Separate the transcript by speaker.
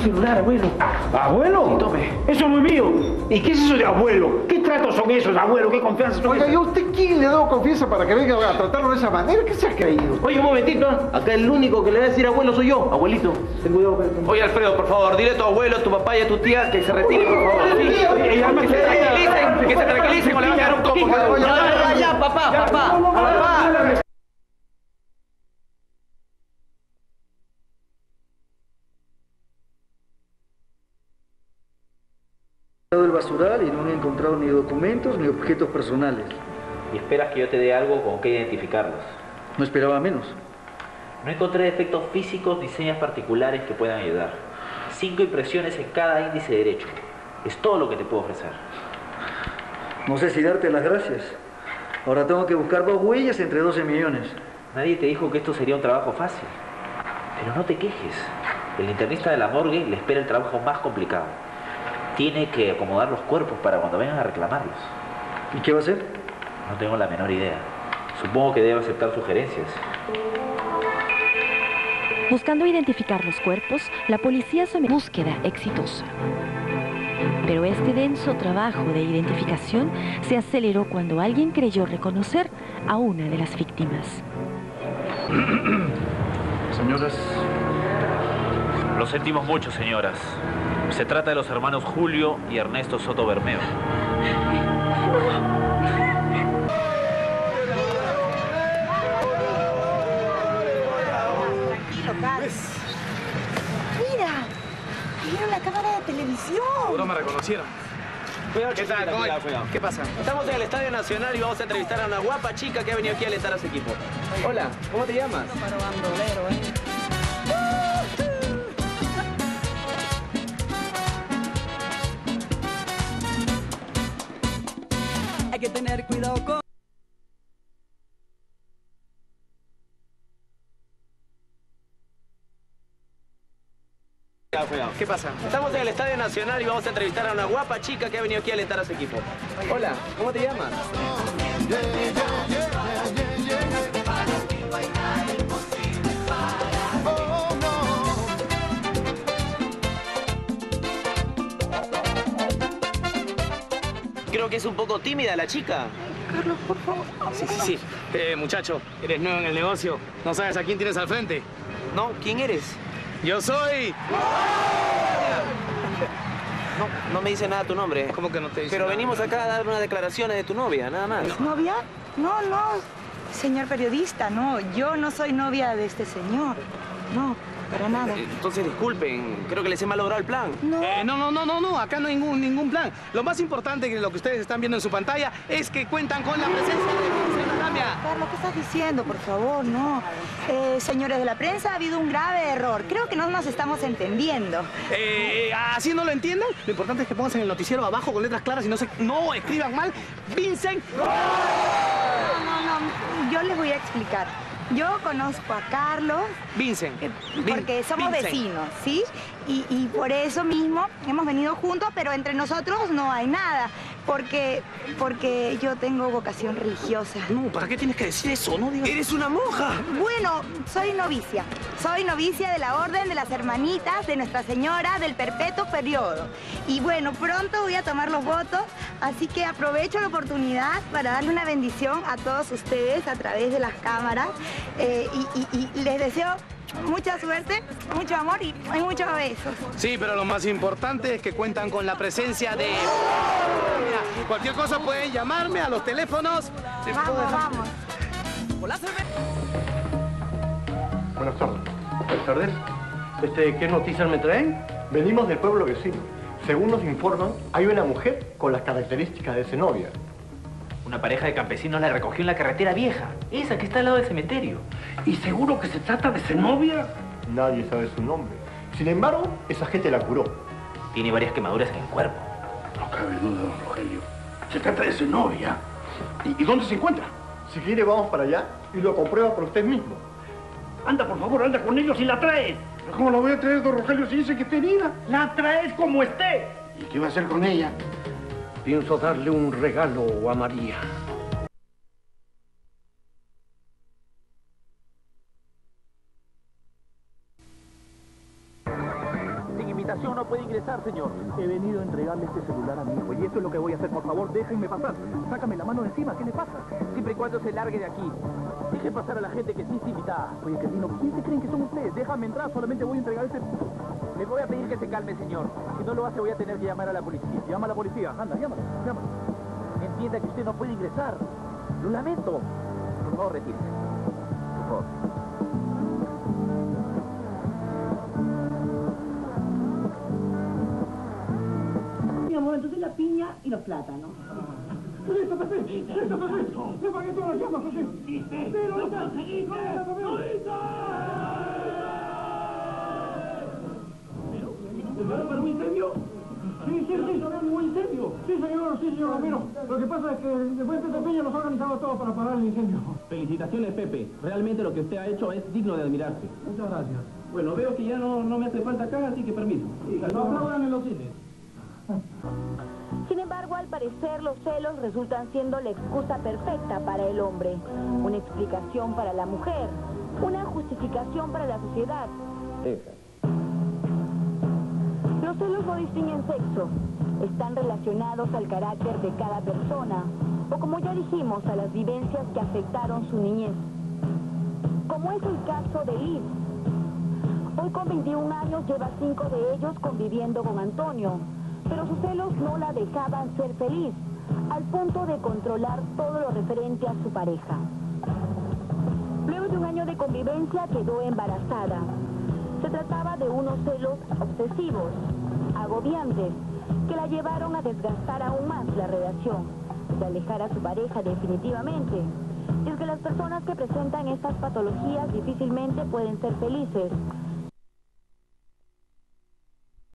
Speaker 1: celular, abuelo.
Speaker 2: ¿Abuelo?
Speaker 1: Sí, tome.
Speaker 2: Eso no es mío. ¿Y qué es eso de abuelo? ¿Qué tratos son esos, abuelo? ¿Qué confianza son
Speaker 3: Oiga,
Speaker 2: esas?
Speaker 3: ¿y a usted quién le ha dado confianza para que venga a tratarlo de esa manera? ¿Qué se ha creído?
Speaker 1: Oye, un momentito. Acá el único que le va a decir abuelo soy yo. Abuelito, ten cuidado. Oye, Alfredo, por favor, dile a tu abuelo, a tu papá y a tu tía que se retiren, por favor. Sí. Que se tranquilicen o le van a dar un combo.
Speaker 4: Ya, papá.
Speaker 5: El basural y no he encontrado ni documentos ni objetos personales.
Speaker 6: ¿Y esperas que yo te dé algo con que identificarlos?
Speaker 5: No esperaba menos.
Speaker 6: No encontré defectos físicos ni señas particulares que puedan ayudar. 5 impresiones en cada índice derecho. Es todo lo que te puedo ofrecer.
Speaker 5: No sé si darte las gracias. Ahora tengo que buscar 2 huellas entre 12 millones.
Speaker 6: Nadie te dijo que esto sería un trabajo fácil. Pero no te quejes. El internista de la morgue le espera el trabajo más complicado. Tiene que acomodar los cuerpos para cuando vengan a reclamarlos.
Speaker 5: ¿Y qué va a hacer?
Speaker 6: No tengo la menor idea. Supongo que debe aceptar sugerencias.
Speaker 7: Buscando identificar los cuerpos, la policía sometió búsqueda exitosa. Pero este denso trabajo de identificación se aceleró cuando alguien creyó reconocer a una de las víctimas.
Speaker 8: Señoras.
Speaker 6: Lo sentimos mucho, señoras. Se trata de los hermanos Julio y Ernesto Soto Bermeo.
Speaker 9: Tranquilo, Carlos. Mira, vieron la cámara de televisión.
Speaker 8: Seguro me reconocieron.
Speaker 1: Cuidado,
Speaker 8: ¿Qué tal?
Speaker 1: cuidado.
Speaker 8: ¿Qué pasa?
Speaker 1: Estamos en el Estadio Nacional y vamos a entrevistar a una guapa chica que ha venido aquí a alentar a su equipo. Hola, ¿cómo te llamas?
Speaker 4: Hay que tener cuidado con...
Speaker 1: Cuidado. ¿Qué pasa? Estamos en el Estadio Nacional y vamos a entrevistar a una guapa chica que ha venido aquí a alentar a su equipo. Hola, ¿cómo te llamas? Creo que es un poco tímida la chica.
Speaker 9: Carlos, por favor.
Speaker 8: Sí. Muchacho, eres nuevo en el negocio. No sabes a quién tienes al frente.
Speaker 1: No, ¿quién eres?
Speaker 8: Yo soy...
Speaker 1: No me dice nada tu nombre.
Speaker 8: ¿Cómo que no te dice
Speaker 1: Pero
Speaker 8: nada?
Speaker 1: venimos acá a dar unas declaraciones de tu novia, nada más.
Speaker 9: ¿Novia? No, señor periodista, no. Yo no soy novia de este señor. No, para nada.
Speaker 1: Entonces, disculpen, creo que les he malogrado el plan.
Speaker 8: No, acá no hay ningún plan. Lo más importante que lo que ustedes están viendo en su pantalla es que cuentan con la presencia de Marcela Lamia.
Speaker 9: Carlos, ¿qué estás diciendo? Por favor, no. Señores de la prensa, ha habido un grave error. Creo que no nos estamos entendiendo.
Speaker 8: ¿Así no lo entienden? Lo importante es que pongan en el noticiero abajo con letras claras y no escriban mal. Vincent.
Speaker 9: No. Yo les voy a explicar. Yo conozco a Carlos.
Speaker 8: Vincent.
Speaker 9: Porque somos vecinos, ¿sí? Y por eso mismo hemos venido juntos, pero entre nosotros no hay nada. Porque yo tengo vocación religiosa.
Speaker 8: No, ¿para qué tienes que decir eso? No digas...
Speaker 1: ¡Eres una monja!
Speaker 9: Bueno, soy novicia. Soy novicia de la Orden de las Hermanitas de Nuestra Señora del Perpetuo Periodo. Y bueno, pronto voy a tomar los votos, así que aprovecho la oportunidad para darle una bendición a todos ustedes a través de las cámaras. Y les deseo mucha suerte, mucho amor y muchos besos.
Speaker 8: Sí, pero lo más importante es que cuentan con la presencia de... Mira, cualquier cosa pueden llamarme a los teléfonos.
Speaker 9: Vamos.
Speaker 2: Buenas tardes. Buenas tardes. ¿Qué noticias me traen? Venimos del pueblo vecino. Según nos informan, hay una mujer con las características de Zenobia.
Speaker 6: Una pareja de campesinos la recogió en la carretera vieja. Esa que está al lado del cementerio.
Speaker 2: ¿Y seguro que se trata de Zenobia? Nadie sabe su nombre. Sin embargo, esa gente la curó.
Speaker 6: Tiene varias quemaduras en el cuerpo.
Speaker 2: No cabe duda, don Rogelio. Se trata de Zenobia. ¿Y dónde se encuentra? Si quiere, vamos para allá y lo comprueba por usted mismo. Anda, por favor, anda con ellos y la traes. ¿Cómo la voy a traer, don Rogelio, si dice que está herida? La traes como esté. ¿Y qué va a hacer con ella? Pienso darle un regalo a María.
Speaker 6: habitación no puede ingresar, señor.
Speaker 2: He venido a entregarle este celular a mi hijo y eso es lo que voy a hacer. Por favor, déjenme pasar. Sácame la mano de encima, ¿qué le pasa?
Speaker 6: Siempre y cuando se largue de aquí. Deje pasar a la gente que sí está invitada.
Speaker 2: Oye, Quetino, ¿quién se creen que son ustedes? Déjame entrar, solamente voy a entregar este...
Speaker 6: Le voy a pedir que se calme, señor. Si no lo hace, voy a tener que llamar a la policía.
Speaker 2: Llama a la policía, anda, llámalo.
Speaker 6: Entienda que usted no puede ingresar. Lo lamento. Por favor, retírese. Por favor.
Speaker 10: Mi amor, entonces la piña y los plátanos.
Speaker 2: ¡Listo, Pepe! ¡Listo, Pepe! ¡Le pagué todas las llamas, Pepe! ¡Pero lo conseguiste! ¿Pero un incendio? Sí, sabemos un incendio. Sí, señor, Ramiro. Lo que pasa es que después Pepe Peña nos ha organizado todo para parar el incendio.
Speaker 8: Felicitaciones, Pepe. Realmente lo que usted ha hecho es digno de admirarse.
Speaker 2: Muchas gracias.
Speaker 8: Bueno, veo que ya no me hace falta acá, así que permiso.
Speaker 2: No aplaudan en los cines.
Speaker 11: Sin embargo, al parecer, los celos resultan siendo la excusa perfecta para el hombre, una explicación para la mujer, una justificación para la sociedad. Los celos no distinguen sexo, están relacionados al carácter de cada persona, o como ya dijimos, a las vivencias que afectaron su niñez. Como es el caso de Liz. Hoy con 21 años lleva 5 de ellos conviviendo con Antonio, pero sus celos no la dejaban ser feliz, al punto de controlar todo lo referente a su pareja. Luego de un año de convivencia quedó embarazada. Se trataba de unos celos obsesivos, agobiantes, que la llevaron a desgastar aún más la relación, de alejar a su pareja definitivamente. Y es que las personas que presentan estas patologías difícilmente pueden ser felices,